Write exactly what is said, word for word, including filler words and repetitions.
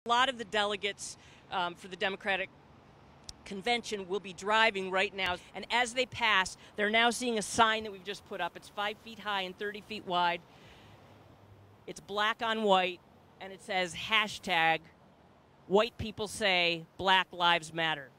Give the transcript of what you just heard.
A lot of the delegates um, for the Democratic Convention will be driving right now, and as they pass, they're now seeing a sign that we've just put up. It's five feet high and thirty feet wide. It's black on white, and it says hashtag white people say Black Lives Matter.